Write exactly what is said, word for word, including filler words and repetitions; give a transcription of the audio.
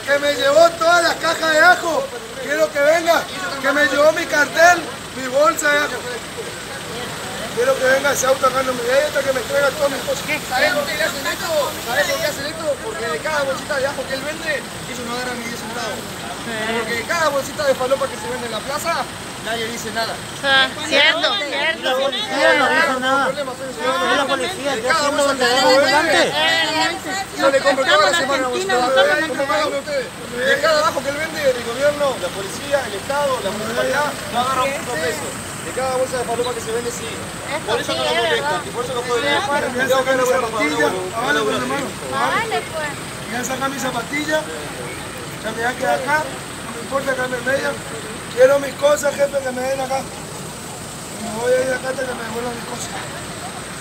que me llevó todas las cajas de ajo. Quiero que venga, que me llevó mi cartel, mi bolsa de ajo. Quiero que venga ese auto acá, no me dé que me traiga todas mis cosas. ¿Sabes por qué le hacen esto? ¿Sabes por qué hacen esto? Porque de cada bolsita de ajo que él vende, ellos no agarran ni diez centavos. Porque de cada bolsita de falopa que se vende en la plaza, nadie dice nada. Cierto, cierto. La policía no dice nada. Es la policía que haciendo donde va ambulante. Yo le compro toda la semana a bolsita de ajo. ¿Cómo pagan ustedes? De cada ajo que él vende, el gobierno, la policía, el Estado, la municipalidad, no agarran un puto peso. De cada bolsa de falopa que se vende, sí. Por eso no lo molestan. Y por eso no pueden dejar. Voy a sacar mis zapatillas. Ahora con la mano. Vale, pues. Voy a sacar mis zapatillas. Ya me voy a quedar acá. No me importa que me media. Quiero mis cosas, jefe, que me den acá. Me voy a ir acá hasta que me devuelvan mis cosas.